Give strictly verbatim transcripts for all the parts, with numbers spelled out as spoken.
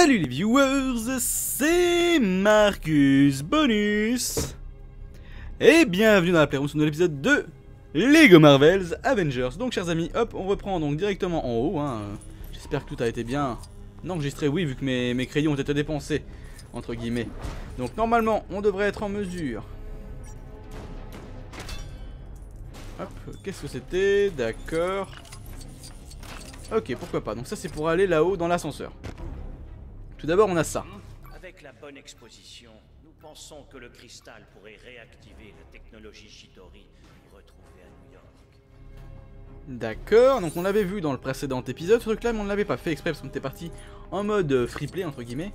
Salut les viewers, c'est Marcus Bonus et bienvenue dans la Playroom sur l'épisode de Lego Marvel's Avengers. Donc chers amis, hop, on reprend donc directement en haut, hein. J'espère que tout a été bien enregistré, oui, vu que mes, mes crayons ont été dépensés, entre guillemets. Donc normalement, on devrait être en mesure. Hop, qu'est-ce que c'était? D'accord. Ok, pourquoi pas. Donc ça c'est pour aller là-haut dans l'ascenseur. Tout d'abord on a ça. Avec la bonne exposition, nous pensons que le cristal pourrait réactiver la technologie Chitauri retrouvée à New York. D'accord, donc on l'avait vu dans le précédent épisode, ce truc là, mais on ne l'avait pas fait exprès parce qu'on était parti en mode free play entre guillemets.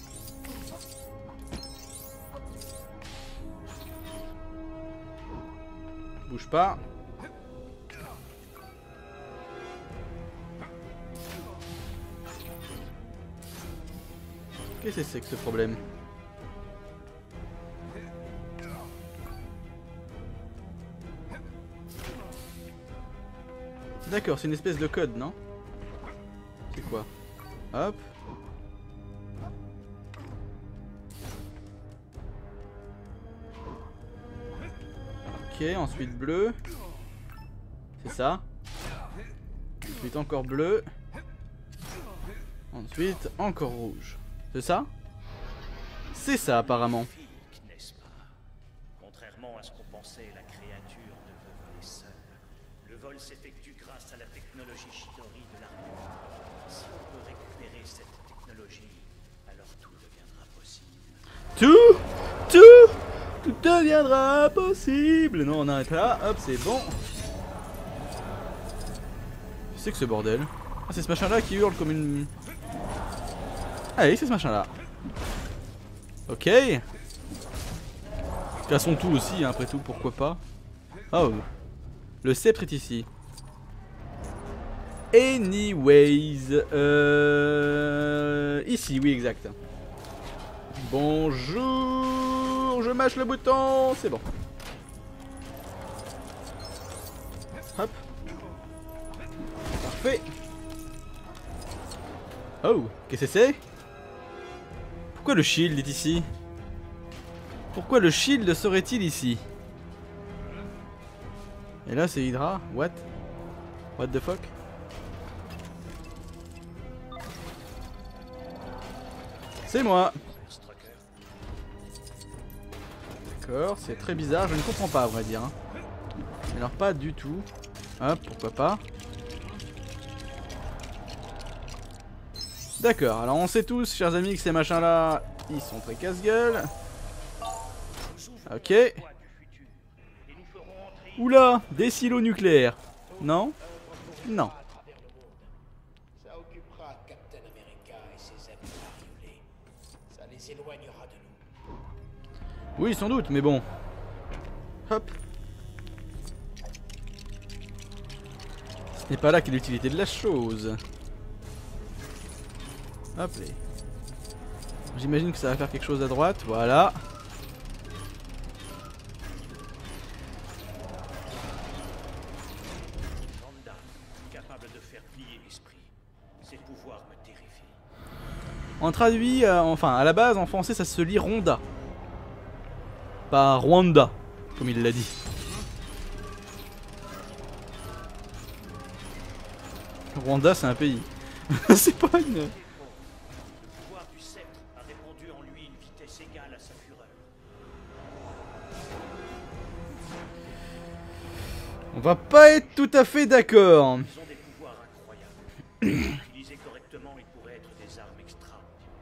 Bouge pas. Qu'est-ce que c'est que ce problème? D'accord, c'est une espèce de code, non? C'est quoi? Hop. Ok, ensuite bleu. C'est ça. Ensuite encore bleu. Ensuite encore rouge. C'est ça? C'est ça apparemment. N'est-ce pas? Contrairement à ce qu'on pensait, la créature ne peut voler seule. Le vol s'effectue grâce à la technologie Chitauri de l'armée. Si on peut récupérer cette technologie, alors tout deviendra possible. Tout, tout, tout deviendra possible. Non, on arrête là. Hop, c'est bon. C'est que ce bordel. Ah, c'est ce machin là qui hurle comme une... Allez, c'est ce machin là. Ok. Cassons tout aussi, hein, après tout, pourquoi pas. Oh. Le sceptre est ici. Anyways. Euh... Ici, oui, exact. Bonjour. Je mâche le bouton. C'est bon. Hop. Parfait. Oh, qu'est-ce que c'est? Pourquoi le shield est ici? Pourquoi le shield serait-il ici? Et là c'est Hydra? What? What the fuck? C'est moi! D'accord, c'est très bizarre, je ne comprends pas à vrai dire. Hein. Alors pas du tout. Hop, pourquoi pas? D'accord, alors on sait tous, chers amis, que ces machins là, ils sont très casse-gueule. Ok. Oula, des silos nucléaires. Non? Non. Ça occupera Captain America et ses amis bariolés. Ça les éloignera de nous. Oui, sans doute, mais bon. Hop. Ce n'est pas là qu'est l'utilité de la chose. Hop là. J'imagine que ça va faire quelque chose à droite, voilà. Wanda, capable de faire plier l'esprit. Ses pouvoirs me terrifient. En traduit, euh, enfin à la base en français ça se lit Ronda. Pas Rwanda, comme il l'a dit. Rwanda c'est un pays. C'est pas une... On va pas être tout à fait d'accord. Ils ont des pouvoirs incroyables. Utilisés correctement, ils pourraient être des armes extra.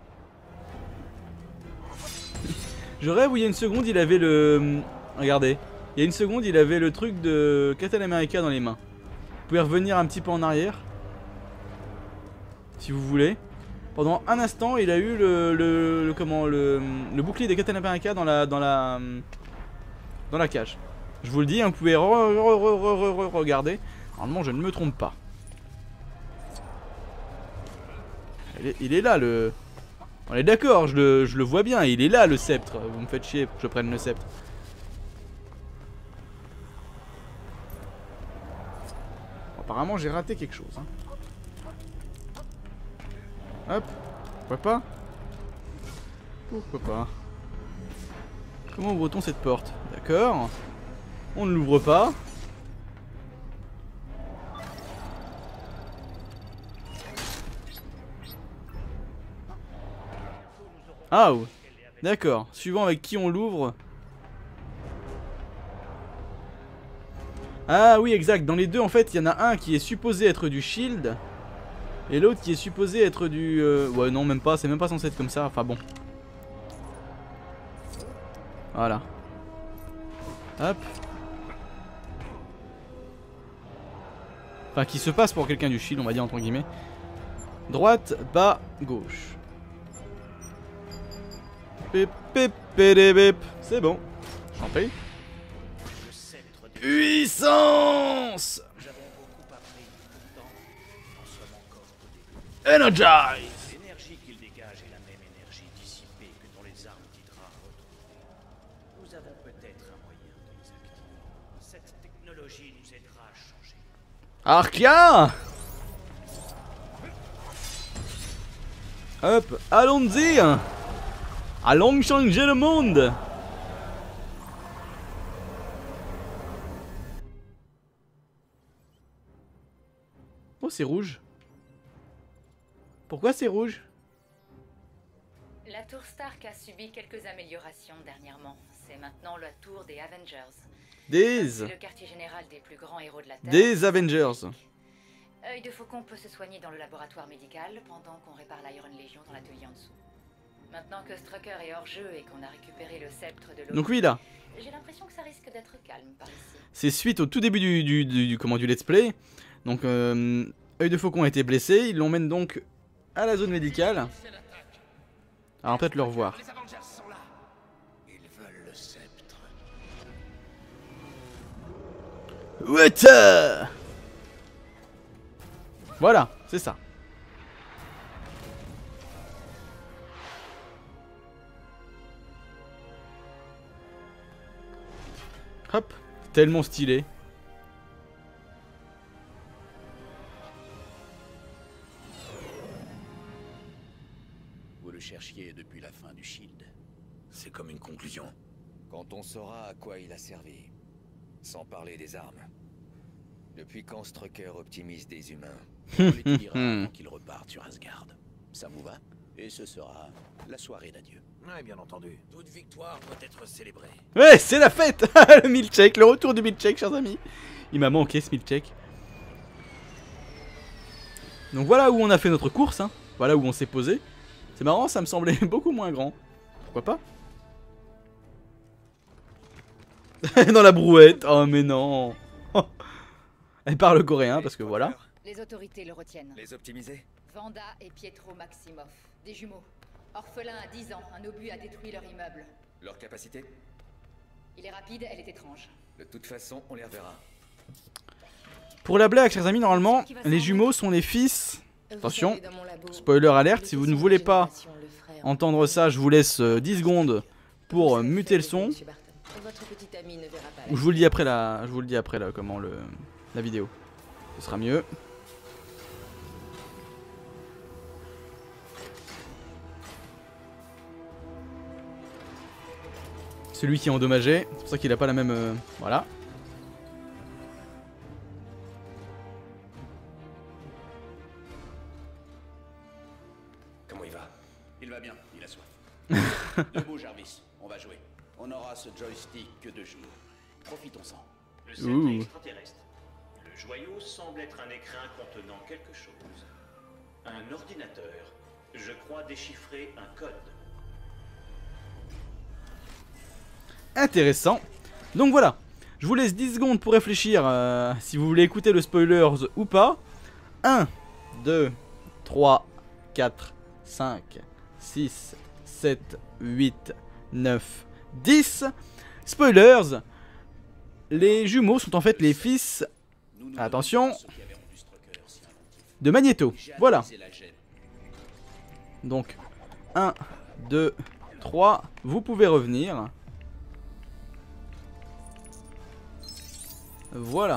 Je rêve où il y a une seconde il avait le... Regardez. Il y a une seconde il avait le truc de Captain America dans les mains. Vous pouvez revenir un petit peu en arrière. Si vous voulez. Pendant un instant il a eu le... le, le comment le, le bouclier de Captain America dans la... dans la... dans la cage. Je vous le dis, hein, vous pouvez re re re re re regarder. Normalement, je ne me trompe pas. Il est, il est là, le... On est d'accord, je le, je le vois bien. Il est là, le sceptre. Vous me faites chier pour que je prenne le sceptre. Apparemment, j'ai raté quelque chose. Hein. Hop. Pourquoi pas? Pourquoi pas. Comment ouvre-t-on cette porte? D'accord. On ne l'ouvre pas. Ah, oh. D'accord. Suivant avec qui on l'ouvre. Ah oui, exact. Dans les deux, en fait, il y en a un qui est supposé être du shield. Et l'autre qui est supposé être du... Euh... Ouais, non, même pas. C'est même pas censé être comme ça. Enfin, bon. Voilà. Hop. Enfin, qui se passe pour quelqu'un du shield, on va dire, entre guillemets. Droite, bas, gauche. Pip, pip, pip, pip. C'est bon. J'en prie. Puissance! Nous avons beaucoup appris, pourtant, nous en sommes encore au début. Energize! L'énergie qu'il dégage est la même énergie dissipée que dans les armes d'Hydra retrouvées. Nous avons peut-être un moyen de les activer. Cette technologie nous aidera à changer. Arkia! Hop, allons-y! Allons changer le monde! Oh, c'est rouge. Pourquoi c'est rouge? La tour Stark a subi quelques améliorations dernièrement. C'est maintenant la tour des Avengers. Des... C'est le quartier général des plus grands héros de la Terre. Des Avengers. Œil de Faucon peut se soigner dans le laboratoire médical pendant qu'on répare l'Iron Légion dans l'atelier en dessous. Maintenant que Strucker est hors jeu et qu'on a récupéré le sceptre de l'eau, Donc oui, là. j'ai l'impression que ça risque d'être calme par ici. C'est suite au tout début du, du, du, du, comment, du let's play. Donc, euh, Œil de Faucon a été blessé. Ils l'emmènent donc à la zone médicale. Alors, peut-être le revoir. Les Avengers sont là. Ils veulent le sceptre. Water! Voilà, c'est ça. Hop, tellement stylé. Vous le cherchiez depuis la fin du Shield. C'est comme une conclusion. Quand on saura à quoi il a servi. Sans parler des armes. Depuis quand Strucker optimise des humains? On l'étudiera avant qu'il reparte sur Asgard. Ça vous va? Et ce sera la soirée d'adieu. Ouais, bien entendu. Toute victoire doit être célébrée. Ouais, c'est la fête. Le milkshake, le retour du milkshake, chers amis. Il m'a manqué ce milkshake. Donc voilà où on a fait notre course, hein. Voilà où on s'est posé. C'est marrant, ça me semblait beaucoup moins grand. Pourquoi pas? Dans la brouette. Oh mais non. Elle parle coréen parce que voilà. Les autorités le retiennent. Les optimiser? Vanda et Pietro Maximoff, des jumeaux. Orphelin à dix ans, un obus a détruit leur immeuble. Leur capacité? Il est rapide, elle est étrange. De toute façon, on les reverra. Pour la blague, chers amis, normalement, les jumeaux sont les fils. Attention, spoiler alerte, si vous ne voulez pas entendre ça, je vous laisse dix secondes pour muter le son. Ou je vous le dis après la, je vous le dis après là, comment le, la vidéo. Ce sera mieux. Celui qui est endommagé, c'est pour ça qu'il a pas la même... Euh, voilà. Comment il va? Il va bien, il a soif. Debout, Jarvis, on va jouer. On aura ce joystick que deux jours. Profitons-en. Le sceptre Ouh. extraterrestre. Le joyau semble être un écrin contenant quelque chose. Un ordinateur. Je crois déchiffrer un code. Intéressant. Donc voilà. Je vous laisse dix secondes pour réfléchir euh, si vous voulez écouter le spoilers ou pas. un, deux, trois, quatre, cinq, six, sept, huit, neuf, dix. Spoilers. Les jumeaux sont en fait les fils, Nous nous attention, demandons ce qui avait rendu Strucker si inventif. de Magneto. J'ai Voilà. analysé la gêne. Donc, un, deux, trois. Vous pouvez revenir. Voilà.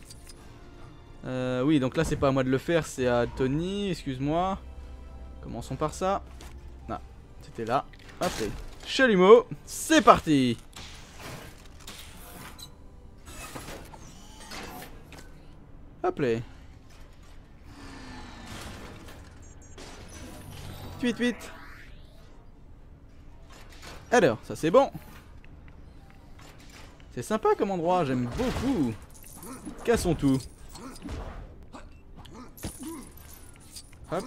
Euh, oui, donc là, c'est pas à moi de le faire, c'est à Tony. Excuse-moi. Commençons par ça. Ah, c'était là. Hop là. Chalumeau, c'est parti. Hop là. Vite, vite. Alors, ça c'est bon. C'est sympa comme endroit, j'aime beaucoup. Cassons tout. Hop.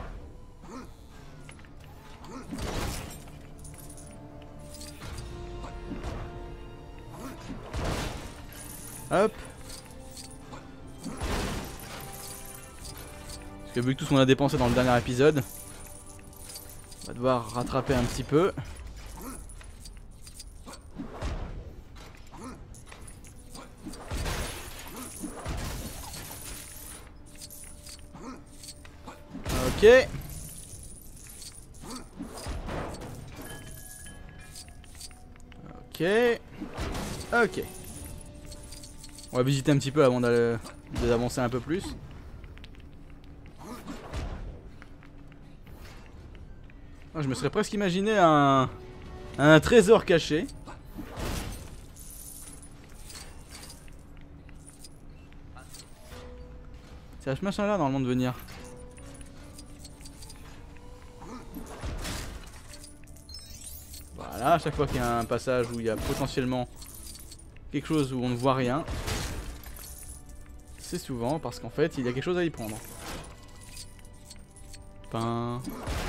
Hop. Parce que vu que tout ce qu'on a dépensé dans le dernier épisode, on va devoir rattraper un petit peu. Ok. Ok. Ok. On va visiter un petit peu avant d'avancer un peu plus. Ah, je me serais presque imaginé un, un trésor caché. C'est à ce machin là normalement de venir. Voilà, à chaque fois qu'il y a un passage où il y a potentiellement quelque chose où on ne voit rien, c'est souvent parce qu'en fait il y a quelque chose à y prendre. Pain.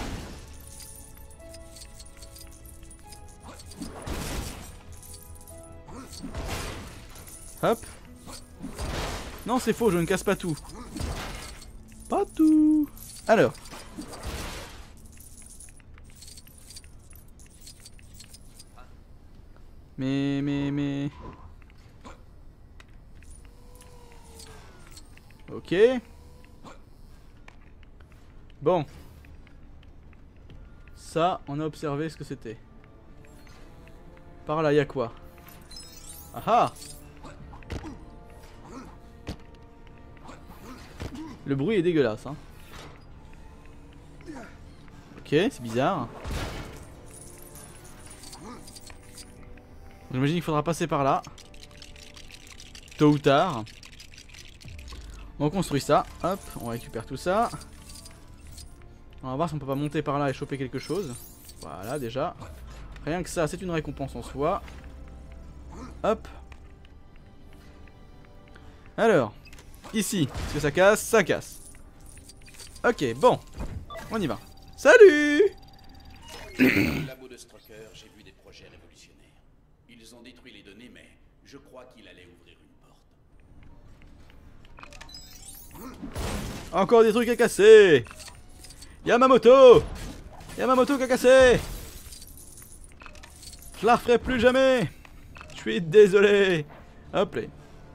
Hop. Non, c'est faux, je ne casse pas tout. Pas tout. Alors. Mais, mais, mais... Ok. Bon. Ça, on a observé ce que c'était. Par là, il y a quoi? Ah ah! Le bruit est dégueulasse, hein. Ok, c'est bizarre. J'imagine qu'il faudra passer par là. Tôt ou tard. On construit ça. Hop, on récupère tout ça. On va voir si on peut pas monter par là et choper quelque chose. Voilà, déjà. Rien que ça, c'est une récompense en soi. Hop. Alors, ici, est-ce que ça casse? Ça casse. Ok, bon. On y va. Salut! Au labo de Strucker, j'ai vu des projets révolutionnaires. Ils ont détruit les données, mais je crois qu'il allait ouvrir une porte. Encore des trucs à casser. Y'a ma moto. Y'a ma moto qui a cassé. Je la referai plus jamais. Je suis désolé. Hop là.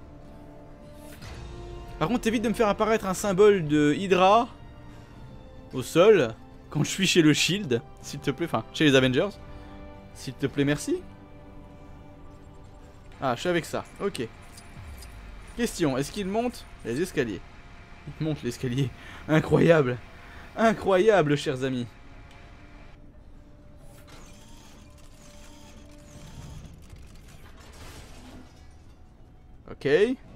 Par contre, évite de me faire apparaître un symbole de Hydra au sol quand je suis chez le Shield, s'il te plaît. Enfin, chez les Avengers. S'il te plaît, merci. Ah, je suis avec ça. Ok. Question, est-ce qu'il monte les escaliers? Il monte l'escalier. Incroyable. Incroyable, chers amis. Ok.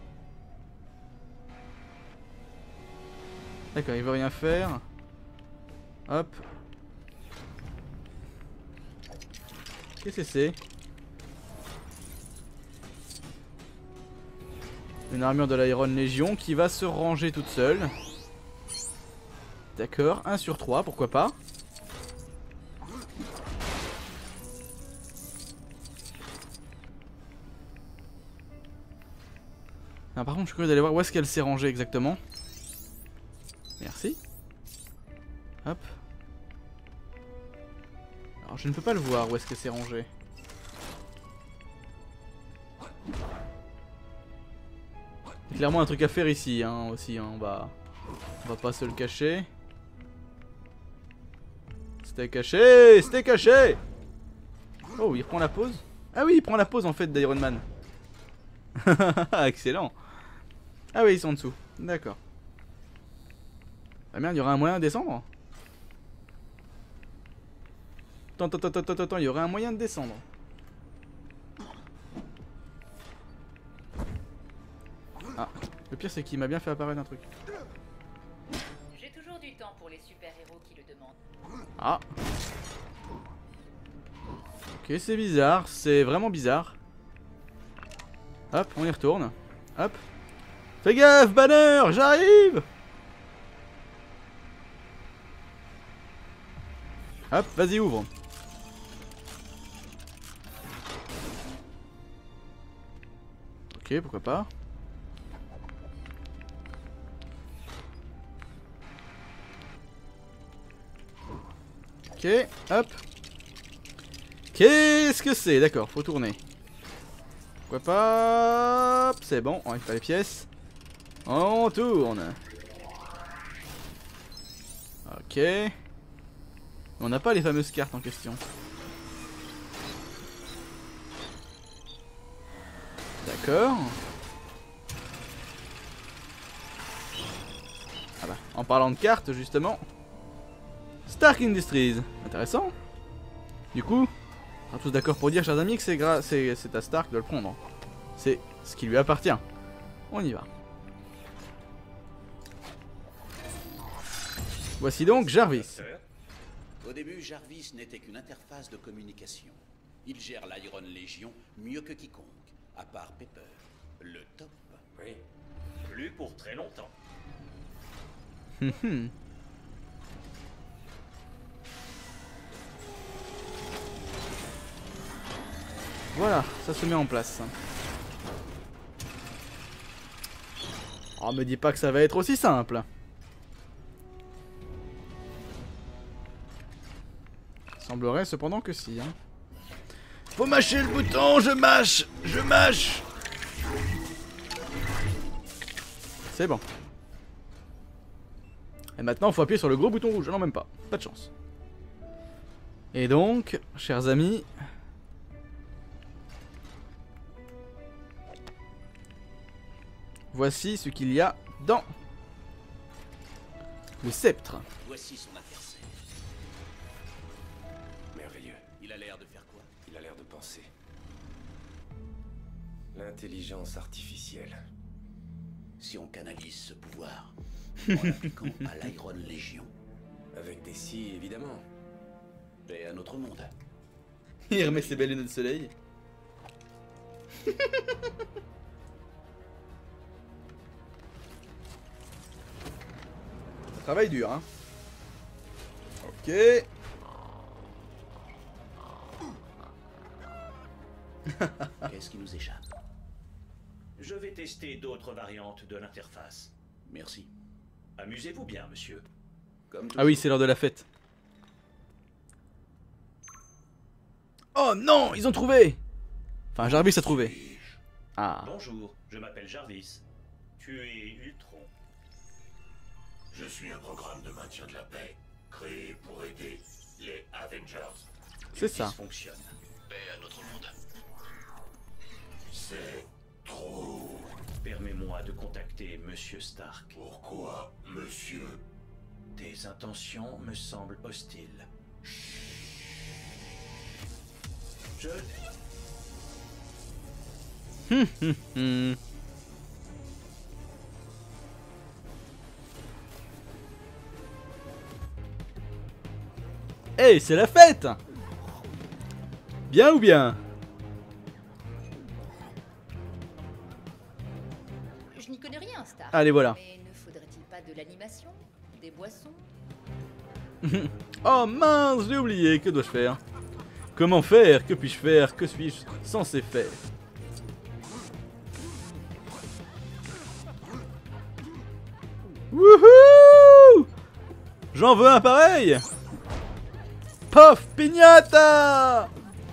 D'accord, il veut rien faire. Hop. Qu'est-ce que c'est? Une armure de l'Iron Légion qui va se ranger toute seule. D'accord, un sur trois, pourquoi pas. Ah, par contre, je suis curieux d'aller voir où est-ce qu'elle s'est rangée exactement. Merci. Hop. Alors, je ne peux pas le voir où est-ce qu'elle s'est rangée. Il y a clairement un truc à faire ici, hein, aussi, hein, on va... On va pas se le cacher. C'était caché, c'était caché. Oh, il reprend la pause. Ah oui, il prend la pause en fait d'Iron Man. Excellent. Ah oui, ils sont en dessous. D'accord. Ah merde, il y aura un moyen de descendre? Attends, attends, attends, attends, attends, il y aurait un moyen de descendre. Ah, le pire c'est qu'il m'a bien fait apparaître un truc. J'ai toujours du temps pour les super-héros qui le demandent. Ah. Ok, c'est bizarre, c'est vraiment bizarre. Hop, on y retourne. Hop. Fais gaffe, Banner, j'arrive. Hop, vas-y, ouvre. Ok, pourquoi pas. Ok, hop. Qu'est-ce que c'est? D'accord, faut tourner. Pourquoi pas? C'est bon, on récupère les pièces. On tourne. Ok. On n'a pas les fameuses cartes en question. D'accord. Ah bah, en parlant de cartes justement. Stark Industries, intéressant. Du coup, on est tous d'accord pour dire, chers amis, que c'est gra... c'est à Stark de le prendre. C'est ce qui lui appartient. On y va. Voici donc Jarvis. Au début, Jarvis n'était qu'une interface de communication. Il gère l'Iron Légion mieux que quiconque, à part Pepper, le top. Oui. Plus pour très longtemps. Hum hum. Voilà, ça se met en place. Oh, me dis pas que ça va être aussi simple. Semblerait cependant que si. Hein. Faut mâcher le bouton, je mâche, je mâche. C'est bon. Et maintenant, faut appuyer sur le gros bouton rouge. Non, même pas. Pas de chance. Et donc, chers amis... Voici ce qu'il y a dans le sceptre. Voici son adversaire. Merveilleux. Il a l'air de faire quoi? Il a l'air de penser. L'intelligence artificielle. Si on canalise ce pouvoir, en l'appliquant à l'Iron Légion. Avec des si, évidemment. Et à notre monde. Il remet ses belles lunettes de soleil. Travail dur, hein. Ok. Qu'est-ce qui nous échappe? Je vais tester d'autres variantes de l'interface. Merci. Amusez-vous bien, monsieur. Comme Ah oui, c'est l'heure de la fête. Oh non, ils ont trouvé. Enfin, Jarvis a trouvé. Ah. Bonjour, je m'appelle Jarvis. Tu es Ultron. Je suis un programme de maintien de la paix, créé pour aider les Avengers. C'est ça. Fonctionne. Paix à notre monde. C'est trop. Permets-moi de contacter Monsieur Stark. Pourquoi, monsieur? Tes intentions me semblent hostiles. Je... Hum, hum, hum. Hey, c'est la fête! Bien ou bien? Je n'y connais rien, Stark. Allez, voilà. Mais ne faudrait-il pas de l'animation? Des boissons? Oh mince, j'ai oublié, que dois-je faire? Comment faire? Que puis-je faire? Que suis-je censé faire? Wouhou! J'en veux un pareil! Pof! Pignata!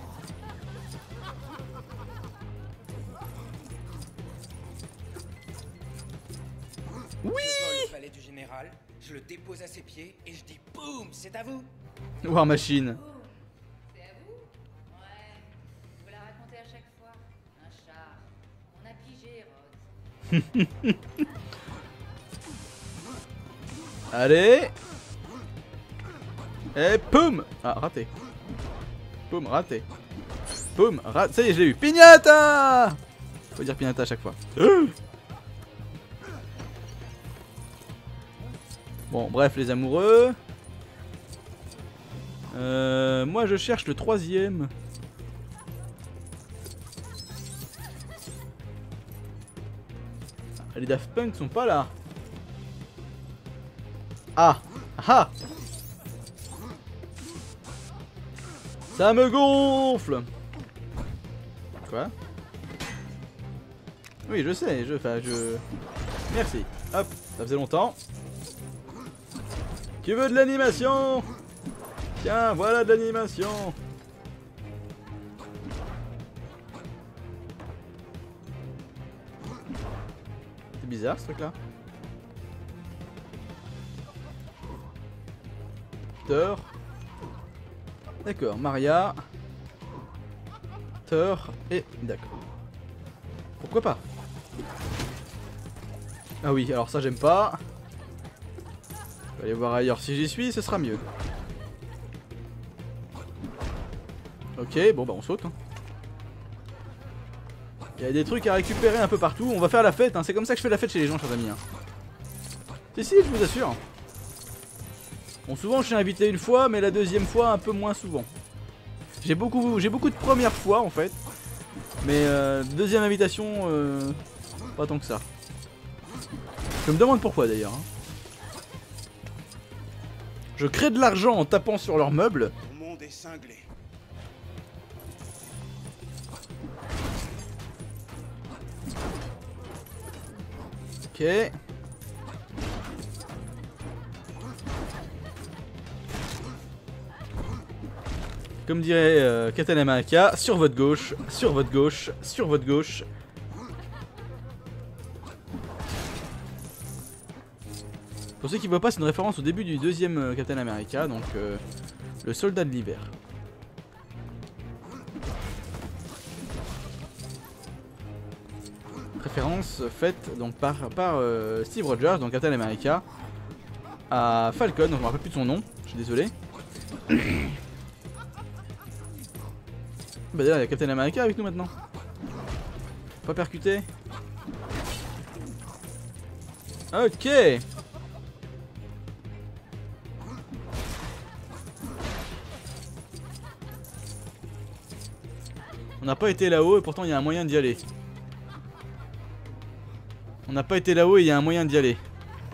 Oui! Je vole au palais du général, je le dépose à ses pieds et je dis boum, c'est à vous. War Machine. C'est à vous? Ouais. Vous la racontez à chaque fois. Un char. On a pigé, Rhodes. Allez! Et poum! Ah, raté. Poum, raté. Poum, raté. Ça y est, je l'ai eu. Pignata! Faut dire pignata à chaque fois. Bon, bref, les amoureux. Euh, moi, je cherche le troisième. Les Daft Punk sont pas là. Ah! Ah! Ça me gonfle! Quoi? Oui, je sais, je... Enfin, je... Merci. Hop, ça faisait longtemps. Tu veux de l'animation? Tiens, voilà de l'animation. C'est bizarre ce truc là. Thor. D'accord, Maria. Thor et... D'accord. Pourquoi pas? Ah oui, alors ça j'aime pas. Je vais aller voir ailleurs si j'y suis, ce sera mieux. Ok, bon bah on saute. Hein. Il y a des trucs à récupérer un peu partout. On va faire la fête, hein. C'est comme ça que je fais la fête chez les gens, chers amis. Hein. Si, si, je vous assure. Bon, souvent je suis invité une fois, mais la deuxième fois un peu moins souvent. J'ai beaucoup, j'ai beaucoup de premières fois en fait. Mais euh, deuxième invitation, euh, pas tant que ça. Je me demande pourquoi d'ailleurs. Hein. Je crée de l'argent en tapant sur leurs meubles. Mon monde est cinglé. Ok. Comme dirait euh, Captain America, sur votre gauche, sur votre gauche, sur votre gauche. Pour ceux qui ne voient pas, c'est une référence au début du deuxième euh, Captain America, donc euh, le soldat de l'hiver. Référence faite donc par, par euh, Steve Rogers, donc Captain America, à Falcon, donc je me rappelle plus de son nom, je suis désolé. Bah d'ailleurs il y a Captain America avec nous maintenant. Pas percuté. Ok. On n'a pas été là-haut et pourtant il y a un moyen d'y aller. On n'a pas été là-haut et il y a un moyen d'y aller.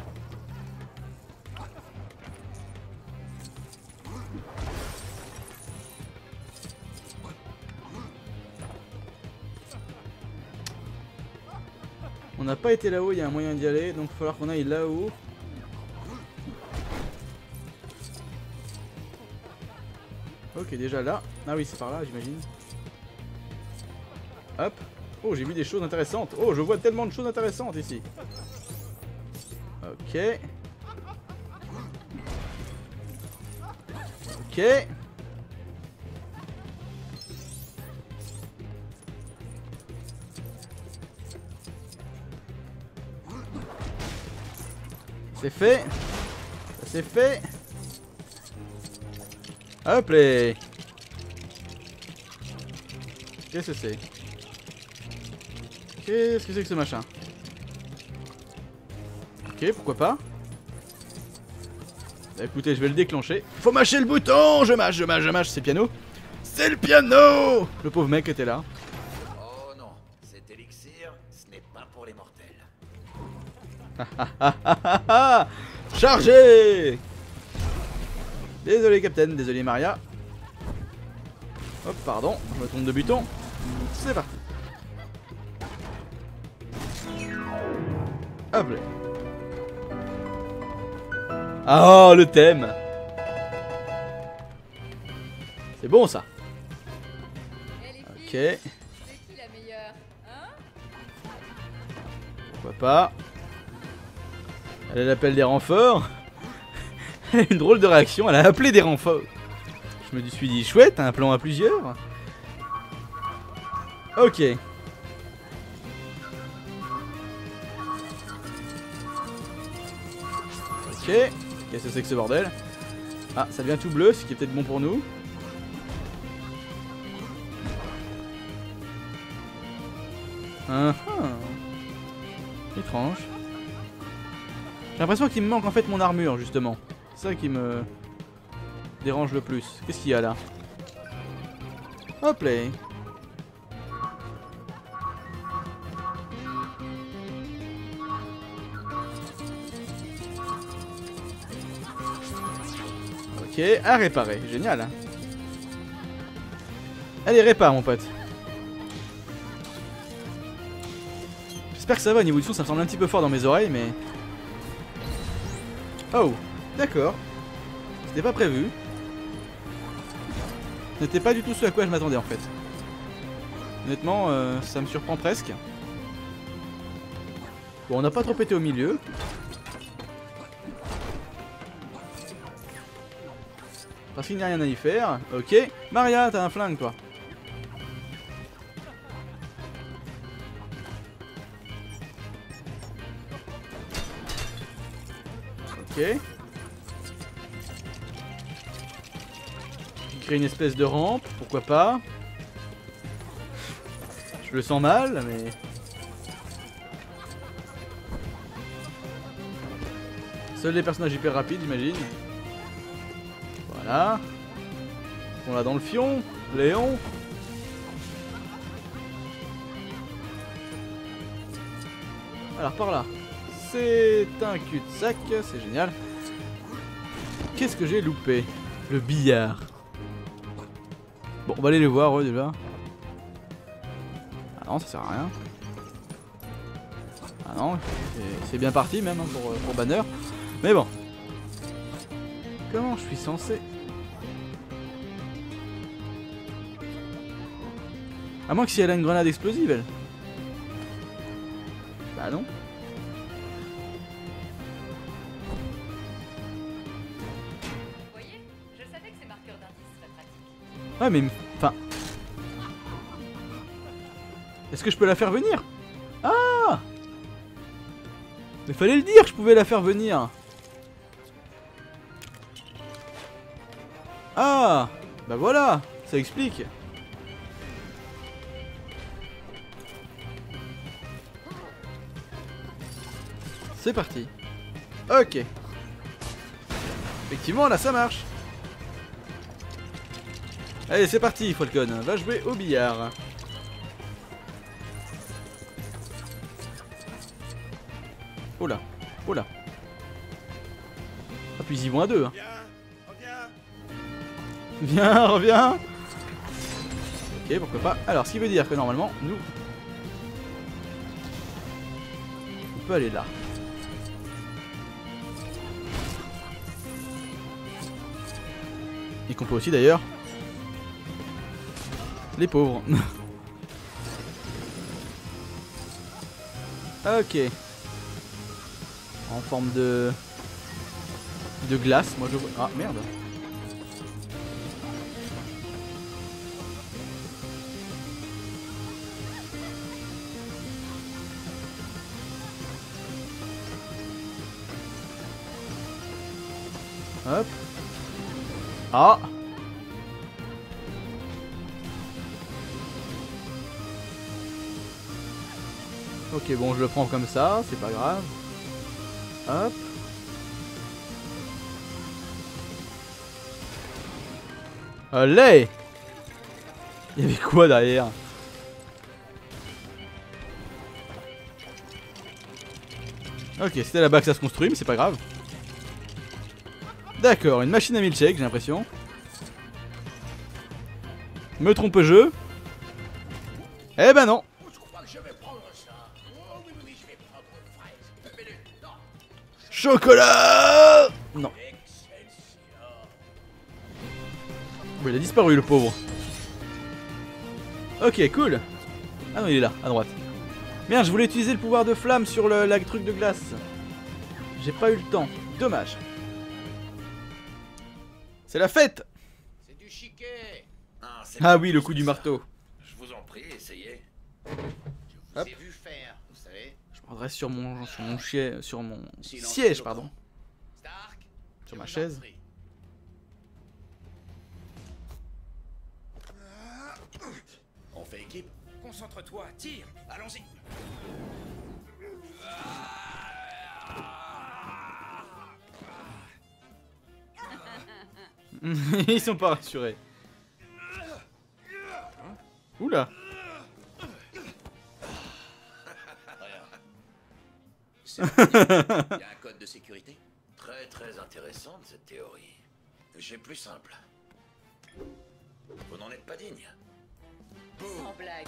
On n'a pas été là-haut, il y a un moyen d'y aller, donc il va falloir qu'on aille là-haut. Ok, déjà là. Ah oui, c'est par là, j'imagine. Hop. Oh, j'ai vu des choses intéressantes. Oh, je vois tellement de choses intéressantes ici. Ok. Ok. C'est fait. C'est fait. Hop là. Qu'est-ce que c'est? Qu'est-ce que c'est que ce machin? Ok, pourquoi pas? Bah, écoutez, je vais le déclencher. Faut mâcher le bouton. Je mâche, je mâche, je mâche. C'est piano. C'est le piano. Le pauvre mec était là. Oh non, cet élixir, ce n'est pas pour les mortels. Chargé. Désolé Captain, désolé Maria. Hop, pardon, je me trompe de bouton. C'est parti. Hop là. Ah, oh, le thème. C'est bon ça. Ok. Pourquoi pas. Elle appelle des renforts. Elle a une drôle de réaction, elle a appelé des renforts. Je me suis dit, chouette, un plan à plusieurs. Ok. Ok. Qu'est-ce que c'est que ce bordel? Ah, ça devient tout bleu, ce qui est peut-être bon pour nous. Ah ah. Étrange. J'ai l'impression qu'il me manque en fait mon armure justement. C'est ça qui me dérange le plus. Qu'est-ce qu'il y a là? Hop là. Ok, à réparer. Génial. Allez, répare mon pote. J'espère que ça va, au niveau du son ça me semble un petit peu fort dans mes oreilles mais... Oh, d'accord. C'était pas prévu. Ce n'était pas du tout ce à quoi je m'attendais en fait. Honnêtement, euh, ça me surprend presque. Bon, on n'a pas trop pété au milieu. Parce qu'il n'y a rien à y faire. Ok. Maria, t'as un flingue toi. Ok. Créer une espèce de rampe, pourquoi pas. Je le sens mal, mais... Seuls les personnages hyper rapides, j'imagine. Voilà. On l'a dans le fion. Léon. Alors par là. C'est un cul-de-sac, c'est génial. Qu'est-ce que j'ai loupé? Le billard. Bon, on va aller les voir, eux, déjà. Ah non, ça sert à rien. Ah non, c'est bien parti même hein, pour, pour Banner. Mais bon. Comment je suis censé... À moins que si elle a une grenade explosive, elle. Bah non. Vous voyez, je savais que ces marqueurs d'indices seraient pratiques. Ouais mais... Enfin... Est-ce que je peux la faire venir? Ah! Mais fallait le dire, je pouvais la faire venir. Ah! Bah voilà, ça explique. C'est parti. Ok. Effectivement, là, ça marche. Allez, c'est parti, Falcon. Va jouer au billard. Oh là. Oh là. Ah, puis ils y vont à deux. Hein. Viens, reviens. Ok, pourquoi pas. Alors, ce qui veut dire que normalement, nous... On peut aller là. Et qu'on peut aussi d'ailleurs les pauvres. Ok. En forme de de glace, moi je vois. Ah merde. Hop. Ah. Ok, bon, je le prends comme ça, c'est pas grave. Hop. Allez! Il y avait quoi derrière? Ok, c'était là-bas que ça se construit, mais c'est pas grave. D'accord, une machine à milkshake, j'ai l'impression. Me trompe-je? Eh ben non. Chocolat! Non. Bon, il a disparu le pauvre. Ok, cool. Ah non, il est là, à droite. Merde, je voulais utiliser le pouvoir de flamme sur le la truc de glace. J'ai pas eu le temps. Dommage. C'est la fête! C'est du chiquet. Ah, Ah oui, le coup du marteau. Je vous en prie, essayez. Je vous Hop. ai vu faire, vous savez. Je me redresse sur mon, sur mon, chie- sur mon Silence, siège, Coco. pardon. Stark, Sur je ma vous en chaise. prie. On fait équipe? Concentre-toi, tire. Allons-y. Ils sont pas rassurés. Oula. C'est pas dit. Il y a un code de sécurité? Très très intéressante cette théorie. J'ai plus simple. Vous n'en êtes pas digne. Sans blague.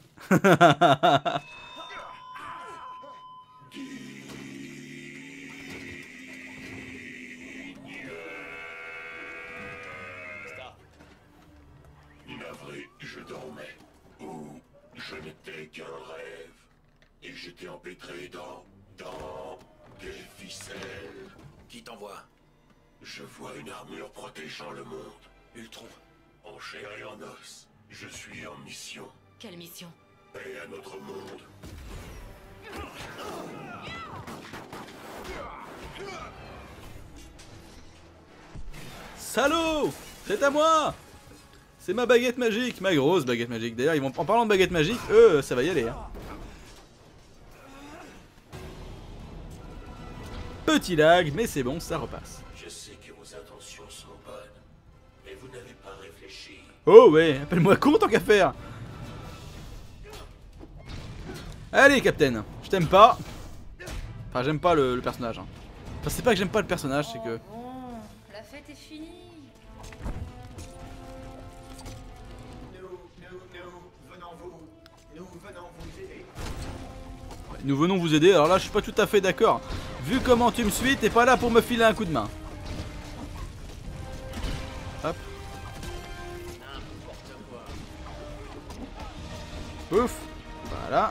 Navré, je dormais. Ou je n'étais qu'un rêve. Et j'étais empêtré dans... dans... des ficelles. Qui t'envoie? Je vois une armure protégeant le monde. Ultron. En chair et en os. Je suis en mission. Quelle mission? Paix à notre monde. Salaud! C'est à moi! C'est ma baguette magique, ma grosse baguette magique. D'ailleurs, ils vont en parlant de baguette magique, eux, ça va y aller. Hein. Petit lag, mais c'est bon, ça repasse. Je sais que vos intentions sont bonnes, mais vous n'avez pas réfléchi. Oh ouais, appelle-moi con tant qu'à faire. Allez, Captain, je t'aime pas. Enfin, j'aime pas le, le personnage. Hein. Enfin, c'est pas que j'aime pas le personnage, c'est que... Oh bon, la fête est finie. Nous venons vous aider, alors là je suis pas tout à fait d'accord. Vu comment tu me suis, t'es pas là pour me filer un coup de main. Hop. Ouf. Voilà.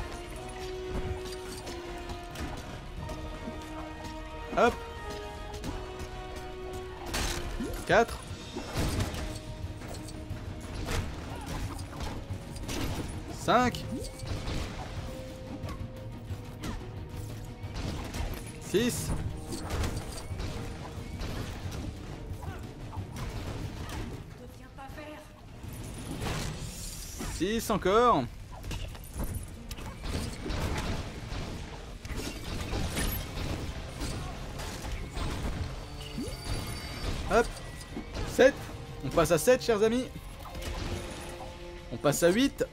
Hop. quatre. cinq. six. six encore. Hop. sept. On passe à sept, chers amis. On passe à huit.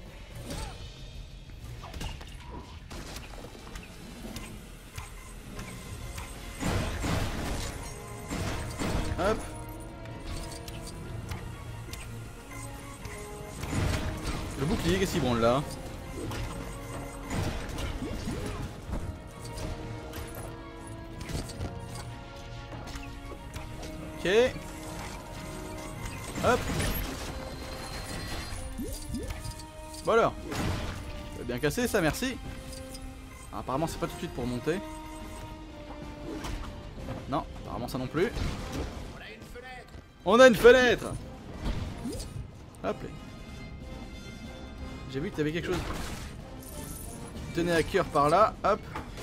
Hop. Le bouclier, qu'est-ce qu'il branle là? Ok. Hop. Bon alors. Ça va bien casser ça, merci. Ah, apparemment c'est pas tout de suite pour monter. Non, apparemment ça non plus. On a une fenêtre. Hop. J'ai vu que t'avais quelque chose qui tenait à cœur par là. Hop.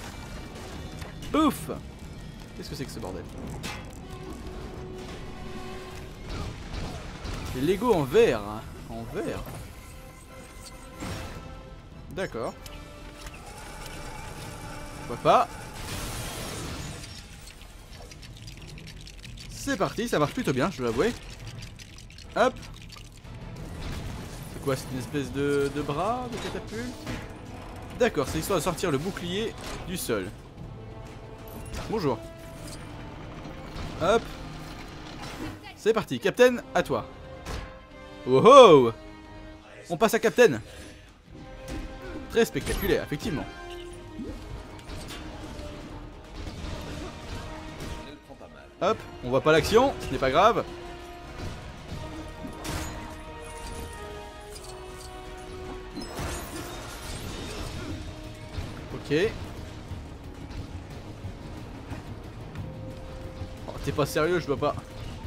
Pouf. Qu'est-ce que c'est que ce bordel? Les Lego en verre. En verre. D'accord. Pourquoi pas. C'est parti, ça marche plutôt bien, je dois l'avouer. Hop. C'est quoi, c'est une espèce de, de bras, de catapulte? D'accord, c'est histoire de sortir le bouclier du sol. Bonjour. Hop. C'est parti, Captain, à toi. Oh oh. On passe à Captain. Très spectaculaire, effectivement. Hop, on voit pas l'action, ce n'est pas grave. Ok. Oh, t'es pas sérieux, je dois pas.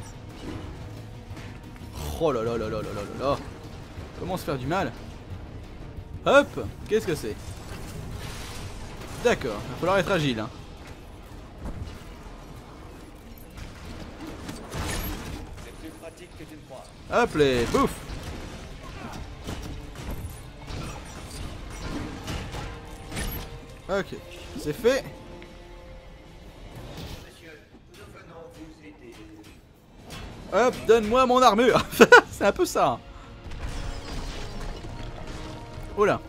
Oh là là là là là là là. Comment se faire du mal? Hop, qu'est-ce que c'est? D'accord, il va falloir être agile. Hein. Hop les, bouf. Ok, c'est fait. Hop, donne-moi mon armure. C'est un peu ça. Hein. Oh là.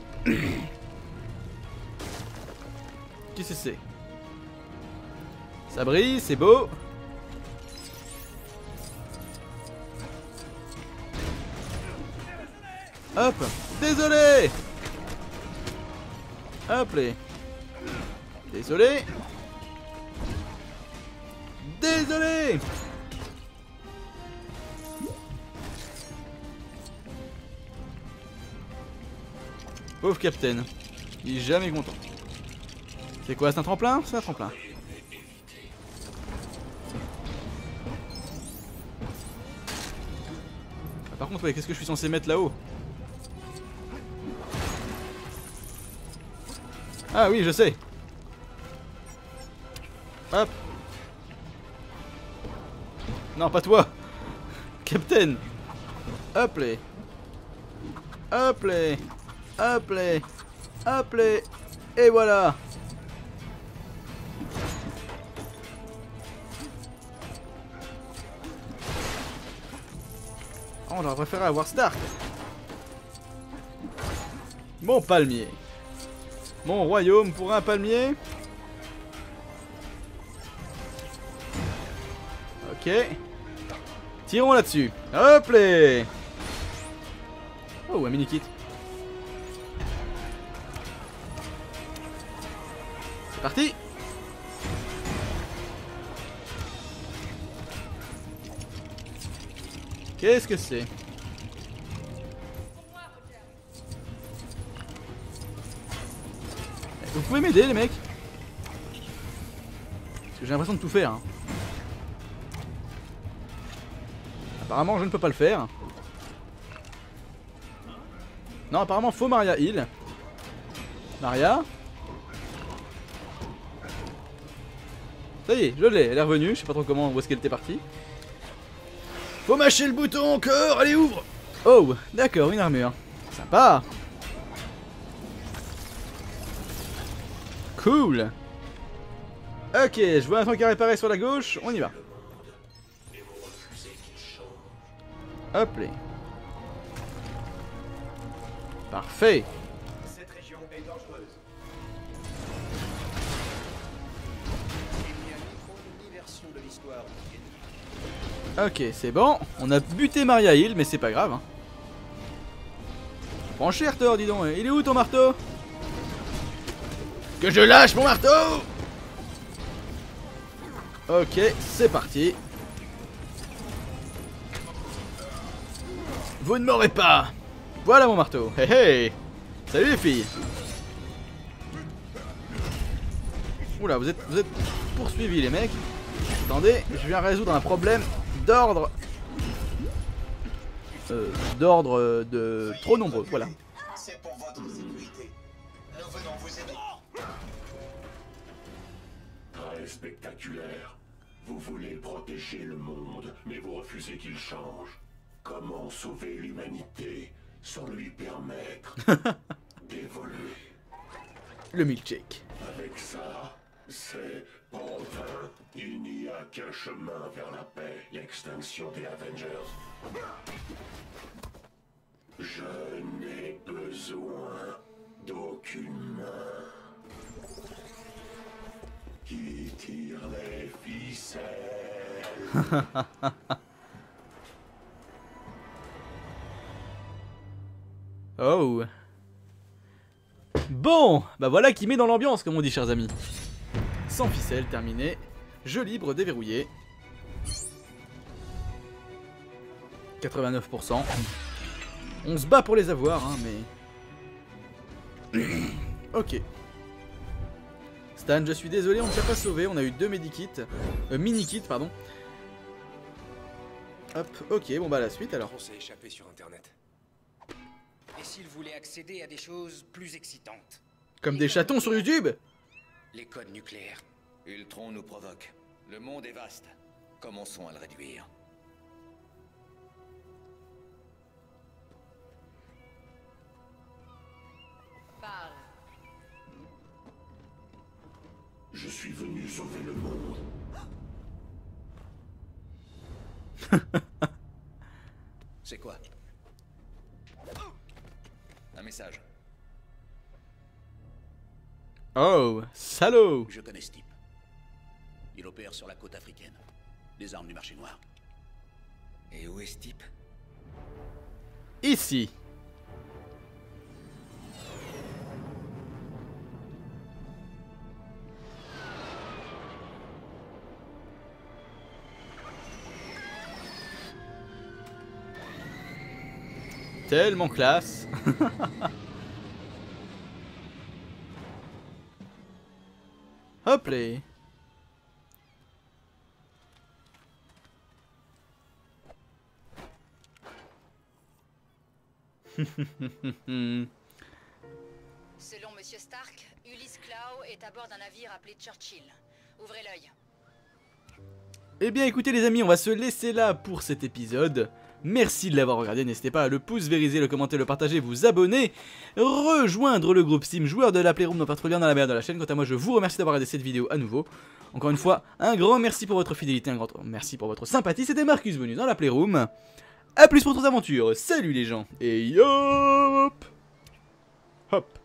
Qu'est-ce que c'est? Ça brille, c'est beau. Hop, désolé. Hop les. Désolé. Désolé. Pauvre Captain. Il est jamais content. C'est quoi, c'est un tremplin? C'est un tremplin. Ah, par contre, ouais, qu'est-ce que je suis censé mettre là-haut? Ah oui, je sais. Hop. Non, pas toi. Captain. Hop les. Hop les. Hop les. Hop les. Et voilà. Oh, on aurait préféré avoir Stark. Mon palmier. Mon royaume pour un palmier. Ok. Tirons là-dessus. Hop les. Oh, un mini-kit. C'est parti. Qu'est-ce que c'est? Vous pouvez m'aider les mecs? Parce que j'ai l'impression de tout faire. Hein. Apparemment je ne peux pas le faire. Non, apparemment faut Maria heal. Maria. Ça y est, je l'ai, elle est revenue, je sais pas trop comment, où est-ce qu'elle était partie. Faut mâcher le bouton encore, allez ouvre. Oh, d'accord, une armure. Sympa. Cool. Ok, je vois un truc à réparer sur la gauche, on y va. Hop les. Parfait. Cette région est dangereuse. De l'histoire. Ok, c'est bon. On a buté Maria Hill, mais c'est pas grave. Hein. Prends cher, Thor, dis donc. Il est où ton marteau? Que je lâche mon marteau. Ok, c'est parti. Vous ne m'aurez pas. Voilà mon marteau. Hey hey. Salut les filles. Oula, vous êtes, vous êtes poursuivis les mecs. Attendez, je viens résoudre un problème d'ordre. Euh, d'ordre euh, de trop nombreux, voilà. C'est pour votre sécurité. Nous venons vous aider. Très spectaculaire. Vous voulez protéger le monde, mais vous refusez qu'il change. Comment sauver l'humanité sans lui permettre d'évoluer? Le milkshake. Avec ça, c'est pas vain. Il n'y a qu'un chemin vers la paix, l'extinction des Avengers. Je n'ai besoin d'aucune main qui tire les ficelles. Oh. Bon, bah voilà qui met dans l'ambiance, comme on dit, chers amis. Sans ficelle, terminé. Jeu libre déverrouillé. quatre-vingt-neuf pour cent. On se bat pour les avoir, hein, mais... Ok. Stan, je suis désolé, on ne t'a pas sauvé. On a eu deux medikits. Euh, mini-kits, pardon. Hop, ok, bon bah la suite alors. On s'est échappé sur internet. Et s'il voulait accéder à des choses plus excitantes? Comme des chatons sur YouTube. Les codes nucléaires. Ultron nous provoque. Le monde est vaste. Commençons à le réduire. Parle. C'est quoi? Un message. Oh, salaud! Je connais ce type. Il opère sur la côte africaine. Des armes du marché noir. Et où est ce type? Ici. Tellement classe. Hop là. Selon Monsieur Stark, Ulysse Klaue est à bord d'un navire appelé Churchill. Ouvrez l'œil. Eh bien écoutez les amis, on va se laisser là pour cet épisode. Merci de l'avoir regardé, n'hésitez pas à le pouce vériser, le commenter, le partager, vous abonner, rejoindre le groupe Steam joueur de la Playroom dans votre lien dans la barre de la chaîne. Quant à moi, je vous remercie d'avoir regardé cette vidéo à nouveau. Encore une fois, un grand merci pour votre fidélité, un grand merci pour votre sympathie. C'était Marcus Bonus dans la Playroom. A plus pour d'autres aventures, salut les gens, et hop hop.